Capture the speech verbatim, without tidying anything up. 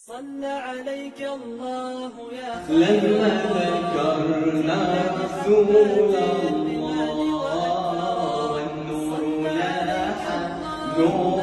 صلى عليك الله يا خير لما ذكرنا رسول الله والنور لاح نور